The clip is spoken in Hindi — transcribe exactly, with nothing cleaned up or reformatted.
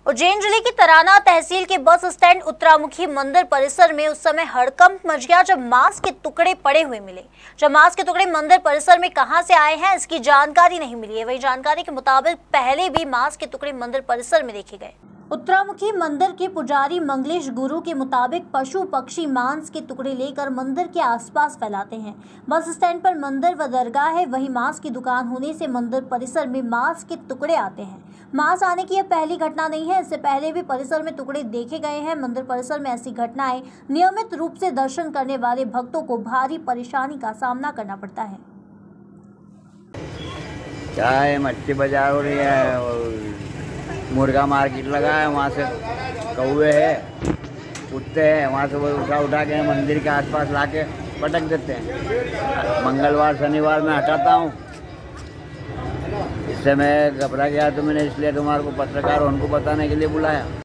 उज्जैन जिले की तराना तहसील के बस स्टैंड उत्तरामुखी मंदिर परिसर में उस समय हड़कंप मच गया जब मांस के टुकड़े पड़े हुए मिले। जब मांस के टुकड़े मंदिर परिसर में कहां से आए हैं इसकी जानकारी नहीं मिली है। वही जानकारी के मुताबिक पहले भी मांस के टुकड़े मंदिर परिसर में देखे गए। उत्तरामुखी मंदिर के पुजारी मंगलेश गुरु के मुताबिक पशु पक्षी मांस के टुकड़े लेकर मंदिर के आसपास फैलाते हैं। बस स्टैंड पर मंदिर व दरगाह है, वहीं मांस की दुकान होने से मंदिर परिसर में मांस के टुकड़े आते हैं। मांस आने की यह पहली घटना नहीं है, इससे पहले भी परिसर में टुकड़े देखे गए हैं। मंदिर परिसर में ऐसी घटनाएं नियमित रूप से दर्शन करने वाले भक्तों को भारी परेशानी का सामना करना पड़ता है। क्या है, मच्छी बाजार हो रही है और मुर्गा मार्केट लगा है, वहाँ से कौवे है, कुत्ते हैं, वहाँ से वो उठा उठा के मंदिर के आसपास लाके पटक देते हैं। मंगलवार शनिवार में हटाता हूँ, इससे मैं घबरा गया तो मैंने इसलिए तुम्हारे को पत्रकार उनको बताने के लिए बुलाया।